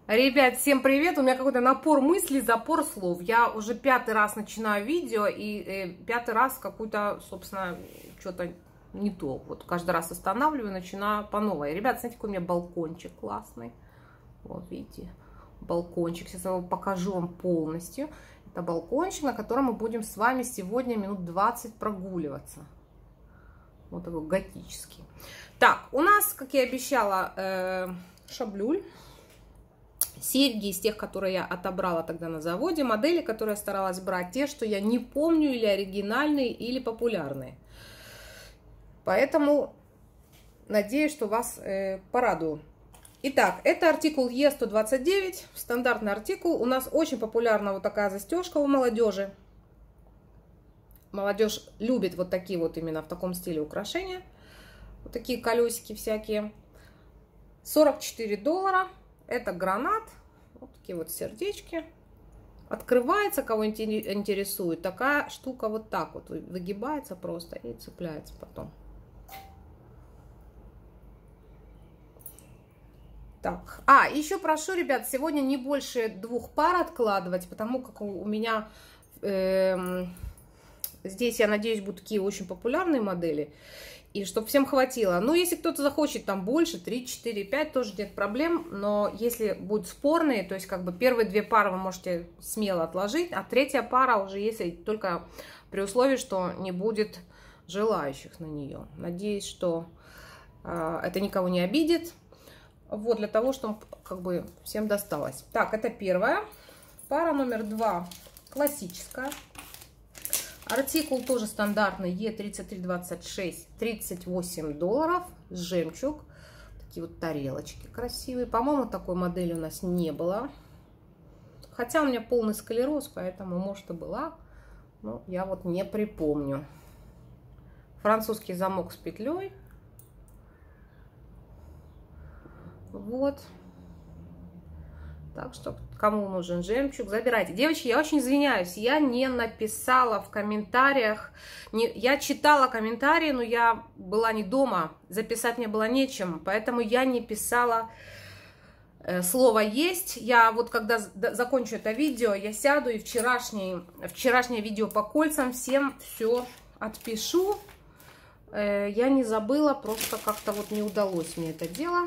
Ребят, всем привет! У меня какой-то напор мыслей, запор слов. Я уже 5-й раз начинаю видео, и 5-й раз какую-то, собственно, что-то не то. Вот каждый раз останавливаю, начинаю по новой. Ребят, смотрите, какой у меня балкончик классный. Вот, видите, балкончик. Сейчас я его покажу вам полностью. Это балкончик, на котором мы будем с вами сегодня минут 20 прогуливаться. Вот такой готический. Так, у нас, как я обещала, шаблюль. Серьги из тех, которые я отобрала тогда на заводе, модели, которые я старалась брать, те, что я не помню, или оригинальные, или популярные. Поэтому надеюсь, что вас порадую. Итак, это артикул Е129, стандартный артикул. У нас очень популярна вот такая застежка у молодежи. Молодежь любит вот такие вот именно в таком стиле украшения. Вот такие колесики всякие. $44. Это гранат, вот такие вот сердечки. Открывается, кого интересует, такая штука вот так вот выгибается просто и цепляется потом. Так, еще прошу, ребят, сегодня не больше 2 пар откладывать, потому как у меня здесь, я надеюсь, будут такие очень популярные модели. И чтобы всем хватило. Ну, если кто-то захочет там больше, 3, 4, 5, тоже нет проблем. Но если будут спорные, то есть как бы первые 2 пары вы можете смело отложить, а 3-я пара уже если только при условии, что не будет желающих на нее. Надеюсь, что это никого не обидит. Вот, для того, чтобы как бы всем досталось. Так, это первая. Пара номер 2 классическая. Артикул тоже стандартный, Е3326, $38, жемчуг. Такие вот тарелочки красивые. По-моему, такой модели у нас не было. Хотя у меня полный склероз, поэтому, может, и была. Но я вот не припомню. Французский замок с петлей. Вот. Так что, кому нужен жемчуг, забирайте. Девочки, я очень извиняюсь, я не написала в комментариях. Я читала комментарии, но я была не дома, записать мне было нечем. Поэтому я не писала слово «есть». Я вот когда закончу это видео, я сяду и вчерашнее видео по кольцам всем все отпишу. Я не забыла, просто как-то вот не удалось мне это дело.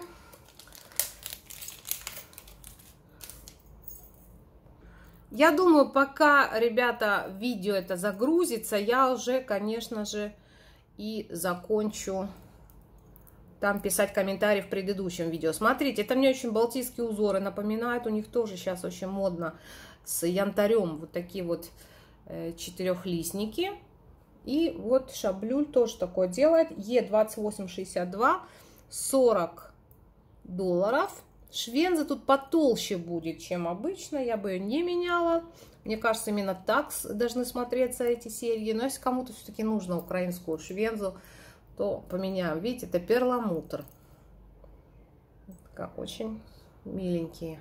Я думаю, пока, ребята, видео это загрузится, я уже, конечно же, и закончу там писать комментарии в предыдущем видео. Смотрите, это мне очень балтийские узоры напоминают. У них тоже сейчас очень модно с янтарем. Вот такие вот 4-листники. И вот шаблюль тоже такое делает. Е2862, $40. Швенза тут потолще будет, чем обычно. Я бы ее не меняла. Мне кажется, именно так должны смотреться эти серьги. Но если кому-то все-таки нужно украинскую швензу, то поменяем. Видите, это перламутр. Как очень миленькие.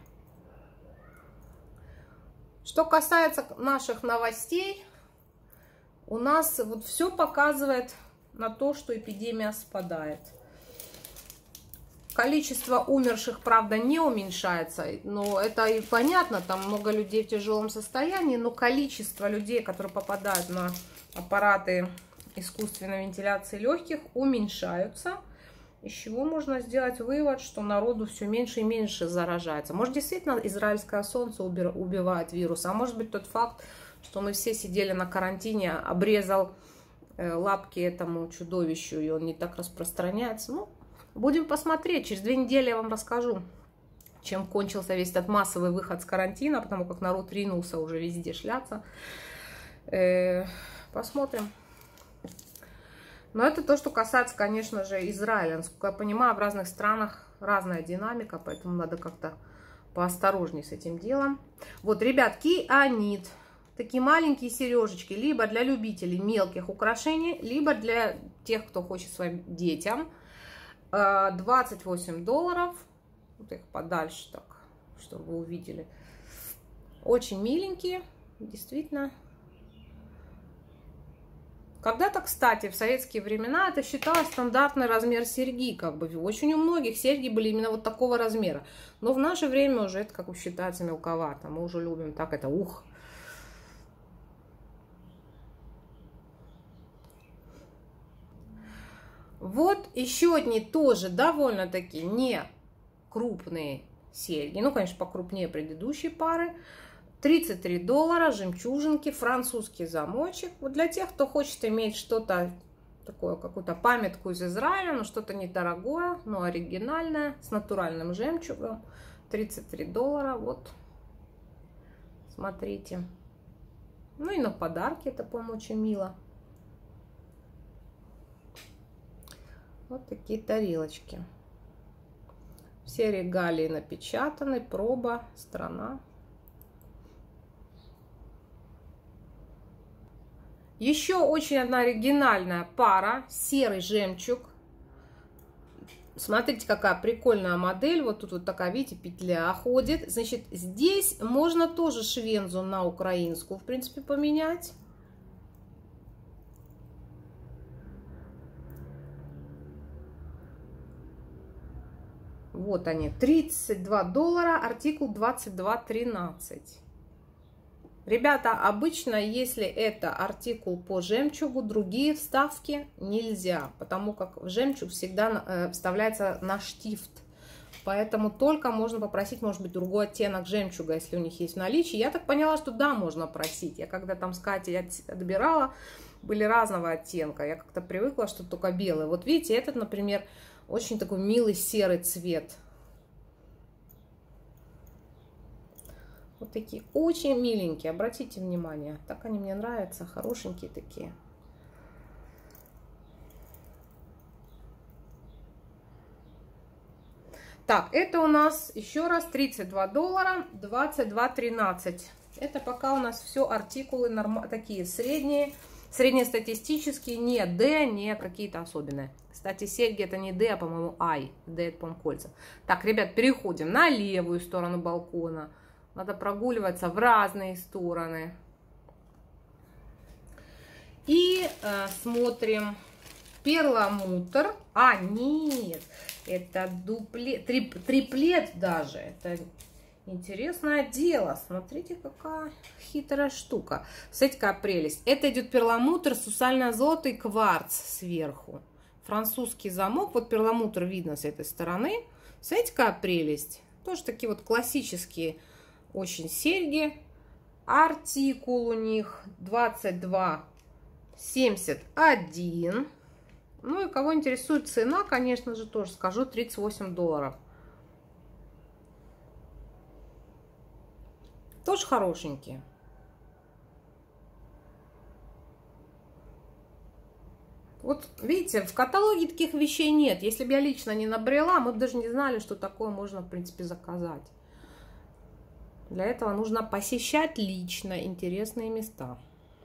Что касается наших новостей, у нас вот все показывает на то, что эпидемия спадает. Количество умерших, правда, не уменьшается, но это и понятно, там много людей в тяжелом состоянии, но количество людей, которые попадают на аппараты искусственной вентиляции легких, уменьшаются, из чего можно сделать вывод, что народу все меньше и меньше заражается. Может, действительно, израильское солнце убивает вирус, а может быть тот факт, что мы все сидели на карантине, обрезал лапки этому чудовищу, и он не так распространяется. Ну, будем посмотреть. Через 2 недели я вам расскажу, чем кончился весь этот массовый выход с карантина, потому как народ ринулся уже везде шляться. Посмотрим. Но это то, что касается, конечно же, Израиля. Насколько я понимаю, в разных странах разная динамика, поэтому надо как-то поосторожнее с этим делом. Вот, ребят, кианит. Такие маленькие сережечки, либо для любителей мелких украшений, либо для тех, кто хочет своим детям. $28. Вот их подальше так, чтобы вы увидели. Очень миленькие, действительно. Когда-то, кстати, в советские времена это считалось стандартный размер серьги, как бы очень у многих серьги были именно вот такого размера. Но в наше время уже это как бы считается мелковато, мы уже любим так это ух. Вот еще одни тоже довольно-таки не крупные серьги, ну, конечно, покрупнее предыдущей пары. $33, жемчужинки, французский замочек. Вот для тех, кто хочет иметь что-то такое, какую-то памятку из Израиля, но что-то недорогое, но оригинальное, с натуральным жемчугом. $33, вот, смотрите. Ну и на подарки это, по-моему, очень мило. Вот такие тарелочки. Все регалии напечатаны, проба, страна. Еще очень одна оригинальная пара, серый жемчуг. Смотрите, какая прикольная модель. Вот тут вот такая, видите, петля ходит. Значит, здесь можно тоже швензу на украинскую, в принципе, поменять. Вот они, $32, артикул 2213. Ребята, обычно, если это артикул по жемчугу, другие вставки нельзя, потому как в жемчуг всегда вставляется на штифт. Поэтому только можно попросить, может быть, другой оттенок жемчуга, если у них есть в наличии. Я так поняла, что да, можно просить. Я когда там с Катей отбирала, были разного оттенка. Я как-то привыкла, что только белый. Вот видите, этот, например, очень такой милый серый цвет. Вот такие очень миленькие, обратите внимание. Так они мне нравятся, хорошенькие такие. Так, это у нас еще раз $32, 22.13. Это пока у нас все артикулы такие средние, среднестатистические, не D, не какие-то особенные. Кстати, серьги это не D, а, по-моему, I. D это, по-моему, кольца. Так, ребят, переходим на левую сторону балкона. Надо прогуливаться в разные стороны. И смотрим. Перламутр. А, нет. Это триплет даже. Это интересное дело. Смотрите, какая хитрая штука. Смотрите, какая прелесть. Это идет перламутр, сусальное золото и кварц сверху. Французский замок. Вот перламутр видно с этой стороны. Смотрите, какая прелесть. Тоже такие вот классические очень серьги. Артикул у них 22.71. Ну и кого интересует цена, конечно же, тоже скажу, $38. Тоже хорошенькие. Вот видите, в каталоге таких вещей нет. Если бы я лично не набрела, мы бы даже не знали, что такое можно, в принципе, заказать. Для этого нужно посещать лично интересные места.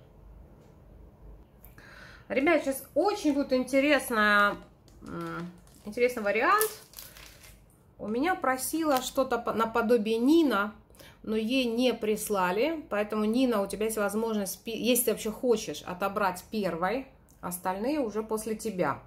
Ребят, сейчас очень будет интересный вариант. У меня просила что-то наподобие Нина, но ей не прислали. Поэтому, Нина, у тебя есть возможность, если ты вообще хочешь, отобрать первой. Остальные уже после тебя.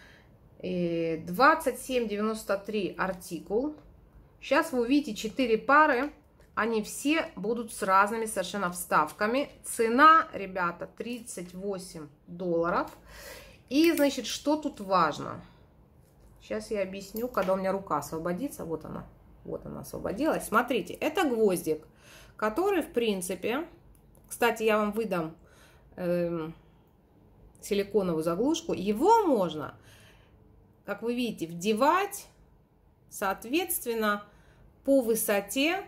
27.93 артикул. Сейчас вы увидите 4 пары. Они все будут с разными совершенно вставками. Цена, ребята, $38. И, значит, что тут важно? Сейчас я объясню, когда у меня рука освободится. Вот она освободилась. Смотрите, это гвоздик, который, в принципе... Кстати, я вам выдам силиконовую заглушку. Его можно, как вы видите, вдевать, соответственно, по высоте.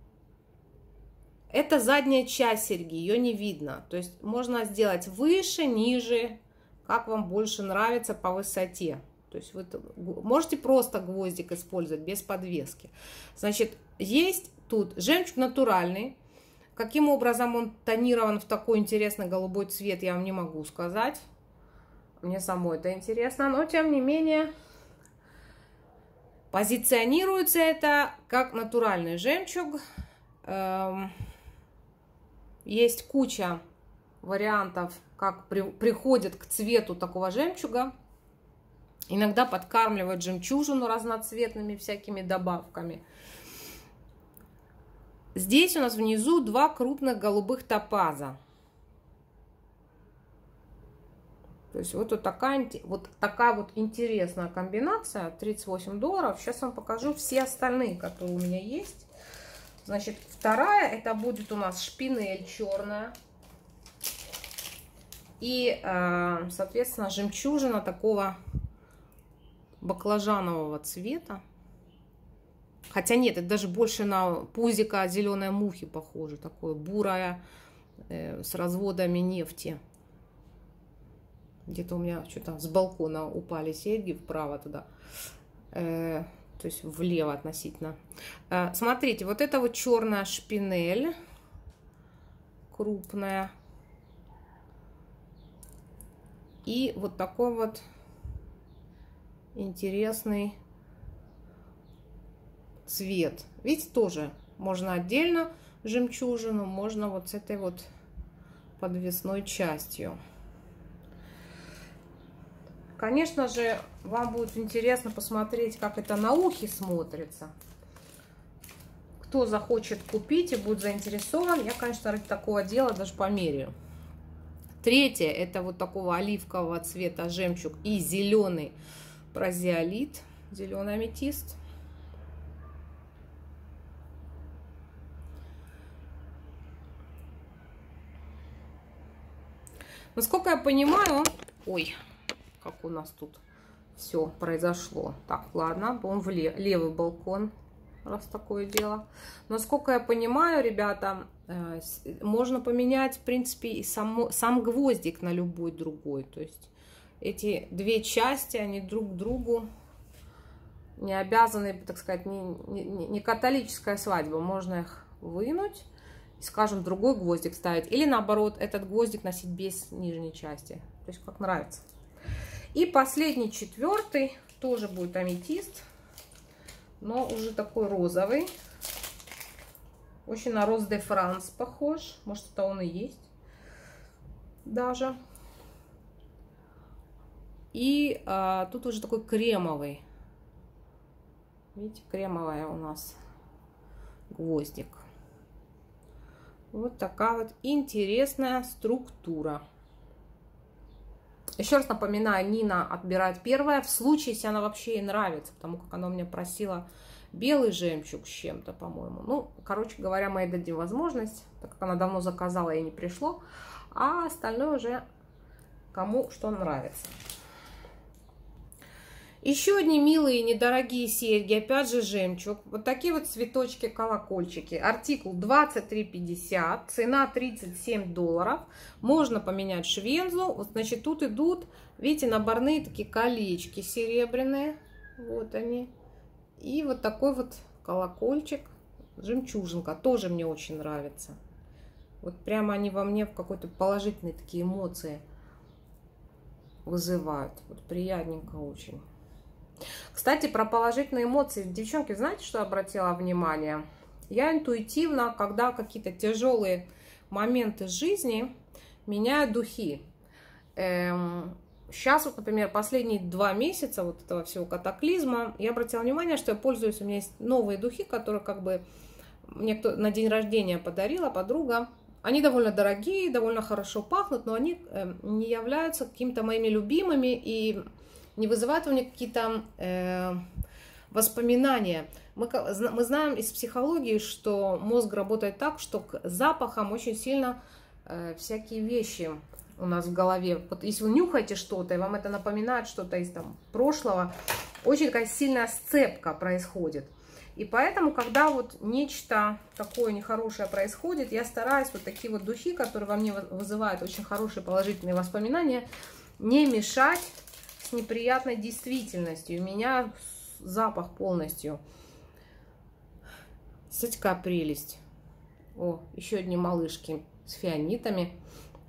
Это задняя часть серьги, ее не видно. То есть можно сделать выше, ниже, как вам больше нравится по высоте. То есть вы можете просто гвоздик использовать без подвески. Значит, есть тут жемчуг натуральный. Каким образом он тонирован в такой интересный голубой цвет, я вам не могу сказать. Мне самой это интересно, но тем не менее позиционируется это как натуральный жемчуг. Есть куча вариантов, как приходят к цвету такого жемчуга. Иногда подкармливают жемчужину разноцветными всякими добавками. Здесь у нас внизу 2 крупных голубых топаза. То есть вот такая вот интересная комбинация, $38. Сейчас вам покажу все остальные, которые у меня есть. Значит, вторая, это будет у нас шпинель черная. И, соответственно, жемчужина такого баклажанового цвета. Хотя нет, это даже больше на пузико зеленой мухи похоже. Такое бурое, с разводами нефти. Где-то у меня что-то с балкона упали серьги вправо туда. То есть влево относительно. Смотрите, вот это вот черная шпинель. Крупная. И вот такой вот интересный цвет. Видите, тоже можно отдельно жемчужину, можно вот с этой вот подвесной частью. Конечно же, вам будет интересно посмотреть, как это на ухе смотрится. Кто захочет купить и будет заинтересован, я, конечно, ради такого дела даже померяю. Третье, это вот такого оливкового цвета жемчуг и зеленый прозиолит, зеленый аметист. Насколько я понимаю, ой, как у нас тут все произошло. Так, ладно, он в левый балкон, раз такое дело. Насколько я понимаю, ребята, можно поменять, в принципе, и сам гвоздик на любой другой. То есть эти 2 части, они друг другу не обязаны, так сказать, не католическая свадьба. Можно их вынуть и, скажем, другой гвоздик ставить. Или наоборот, этот гвоздик носить без нижней части. То есть как нравится. И последний, 4-й, тоже будет аметист, но уже такой розовый. Очень на Роз де Франс похож. Может, это он и есть даже. И тут уже такой кремовый. Видите, кремовая у нас гвоздик. Вот такая вот интересная структура. Еще раз напоминаю, Нина отбирает первое, в случае, если она вообще ей нравится, потому как она у меня просила белый жемчуг с чем-то, по-моему. Ну, короче говоря, мы ей дадим возможность, так как она давно заказала, ей не пришло, а остальное уже кому что нравится. Еще одни милые недорогие серьги, опять же жемчуг. Вот такие вот цветочки-колокольчики. Артикул 23,50, цена $37. Можно поменять швензу. Вот, значит, тут идут, видите, наборные такие колечки серебряные. Вот они. И вот такой вот колокольчик, жемчужинка. Тоже мне очень нравится. Вот прямо они во мне в какой-то положительные такие эмоции вызывают. Вот приятненько очень. Кстати, про положительные эмоции. Девчонки, знаете, что обратила внимание? Я интуитивно, когда какие-то тяжелые моменты жизни, меняю духи. Сейчас, вот, например, последние 2 месяца вот этого всего катаклизма, я обратила внимание, что я пользуюсь, у меня есть новые духи, которые как бы мне кто на день рождения подарила подруга. Они довольно дорогие, довольно хорошо пахнут, но они не являются какими-то моими любимыми и не вызывают у меня какие-то воспоминания. Мы знаем из психологии, что мозг работает так, что к запахам очень сильно всякие вещи у нас в голове. Вот если вы нюхаете что-то, и вам это напоминает что-то из там прошлого, очень такая сильная сцепка происходит. И поэтому, когда вот нечто такое нехорошее происходит, я стараюсь вот такие вот духи, которые во мне вызывают очень хорошие положительные воспоминания, не мешать с неприятной действительностью. У меня запах полностью. Смотрите, какая прелесть. О, еще одни малышки с фианитами.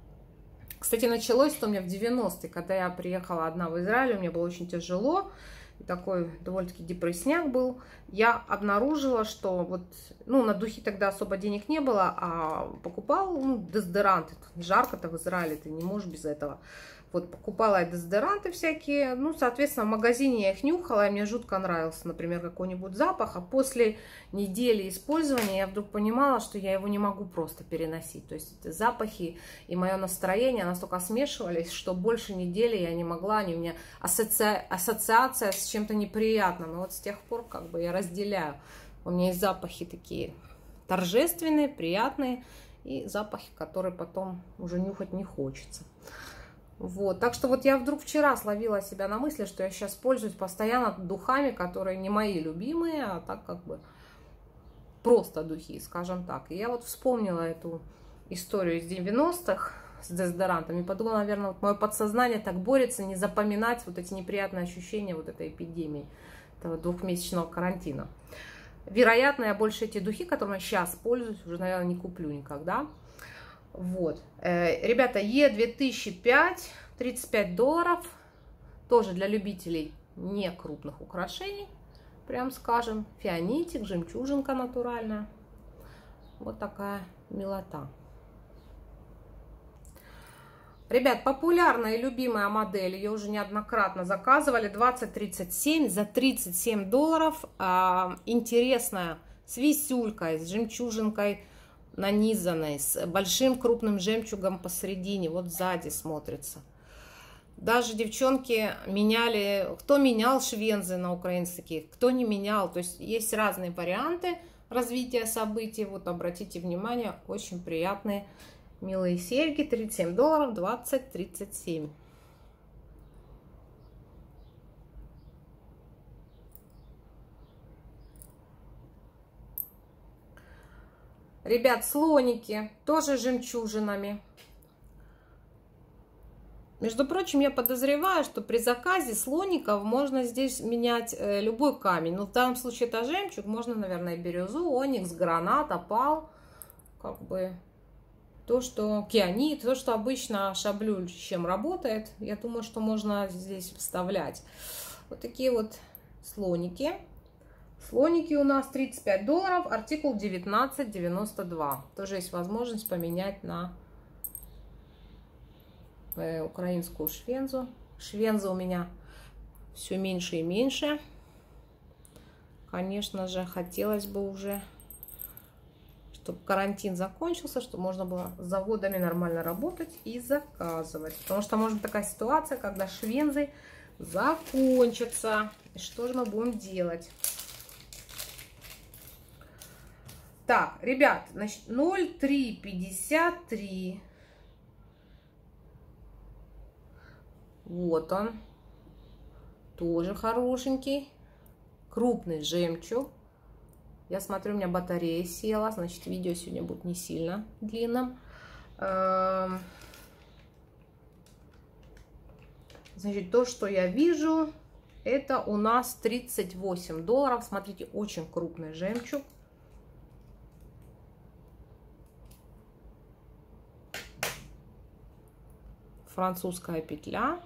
Кстати, началось это у меня в 90-е, когда я приехала одна в Израиль, мне было очень тяжело. и такой довольно-таки депрессняк был, я обнаружила, что вот, ну, на духи тогда особо денег не было, а покупал, ну, дезодоранты. Жарко-то в Израиле, ты не можешь без этого. Вот покупала я дезодоранты всякие, ну, соответственно, в магазине я их нюхала, и мне жутко нравился, например, какой-нибудь запах, а после недели использования я вдруг понимала, что я его не могу просто переносить. То есть эти запахи и мое настроение настолько смешивались, что больше недели я не могла, они у меня ассоциация с чем-то неприятным. И вот с тех пор как бы я разделяю. У меня есть запахи такие торжественные, приятные, и запахи, которые потом уже нюхать не хочется. Вот, так что вот я вдруг вчера словила себя на мысли, что я сейчас пользуюсь постоянно духами, которые не мои любимые, а так как бы просто духи, скажем так. И я вот вспомнила эту историю из 90-х с дезодорантами, подумала, наверное, вот мое подсознание так борется не запоминать вот эти неприятные ощущения вот этой эпидемии, этого двухмесячного карантина. Вероятно, я больше эти духи, которыми я сейчас пользуюсь, уже, наверное, не куплю никогда. Вот, ребята, Е2005, $35, тоже для любителей не крупных украшений, прям скажем, фианитик, жемчужинка натуральная, вот такая милота. Ребят, популярная и любимая модель, ее уже неоднократно заказывали, 2037 за $37, интересная, с висюлькой, с жемчужинкой, нанизанной, с большим крупным жемчугом посередине, вот сзади смотрится. Даже девчонки меняли, кто менял швензы на украинские, кто не менял. То есть есть разные варианты развития событий. Вот обратите внимание, очень приятные, милые серьги, $37, 20-37. Ребят, слоники, тоже жемчужинами. Между прочим, я подозреваю, что при заказе слоников можно здесь менять любой камень. Но в данном случае это жемчуг, можно, наверное, бирюзу, оникс, гранат, опал. Как бы то, что кианит, то, что обычно шаблюль с чем работает. Я думаю, что можно здесь вставлять. Вот такие вот слоники. Слоники у нас $35, артикул 19,92. Тоже есть возможность поменять на украинскую швензу. Швенза у меня все меньше и меньше. Конечно же, хотелось бы уже, чтобы карантин закончился, чтобы можно было с заводами нормально работать и заказывать. Потому что может такая ситуация, когда швензы закончатся. И что же мы будем делать? Так, ребят, значит, 0,353. Вот он. Тоже хорошенький. Крупный жемчуг. Я смотрю, у меня батарея села. Значит, видео сегодня будет не сильно длинным. Значит, то, что я вижу, это у нас $38. Смотрите, очень крупный жемчуг. Французская петля.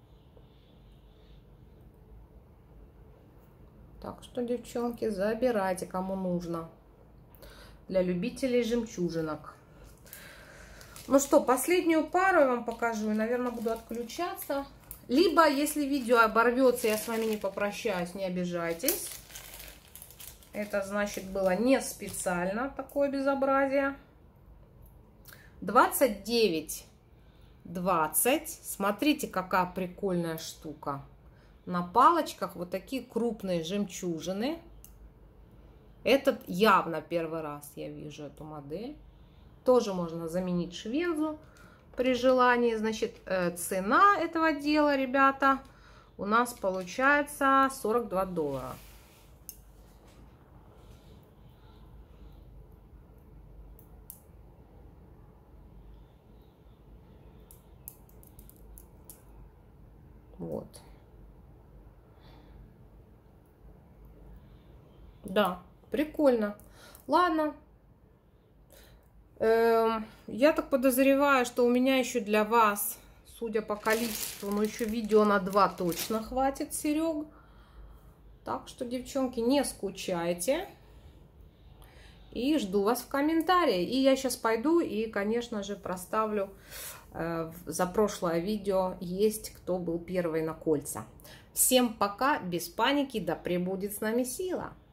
Так что, девчонки, забирайте, кому нужно. Для любителей жемчужинок. Ну что, последнюю пару я вам покажу. И, наверное, буду отключаться. Либо, если видео оборвется, я с вами не попрощаюсь, не обижайтесь. Это, значит, было не специально такое безобразие. 29. 20. Смотрите, какая прикольная штука. На палочках вот такие крупные жемчужины. Этот явно первый раз я вижу эту модель. Тоже можно заменить швензу при желании. Значит, цена этого дела, ребята, у нас получается $42. Вот. Да, прикольно. Ладно. Я так подозреваю, что у меня еще для вас, судя по количеству, но еще видео на 2 точно хватит, Серег. Так что, девчонки, не скучайте. И жду вас в комментарии. И я сейчас пойду и, конечно же, проставлю за прошлое видео есть, кто был первый на кольца. Всем пока, без паники, да пребудет с нами сила.